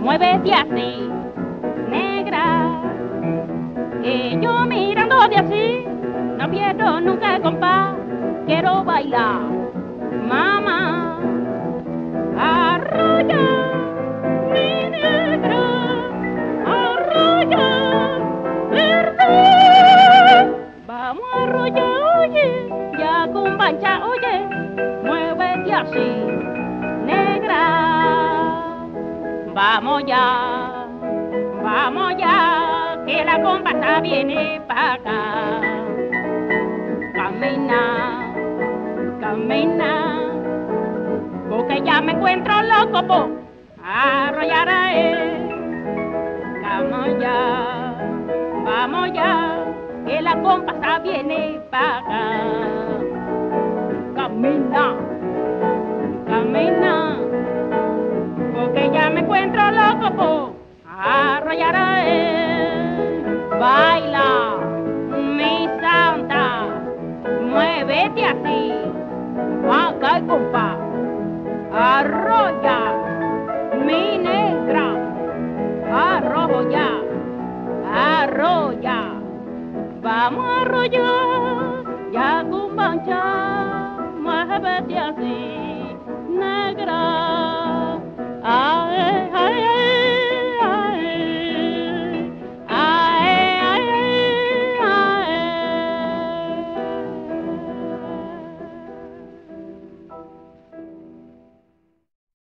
muévete así, negra, que yo mirándote así, no pierdo nunca el compás, quiero bailar, mamá, arroya, mi negra, arroya, verde, vamos a arroyar, oye, ya con pancha, oye, muévete así, negra, vamos ya, que la compasa viene para acá. Camina, camina, porque ya me encuentro loco por arrollar a él. Vamos ya, que la compasa viene para acá.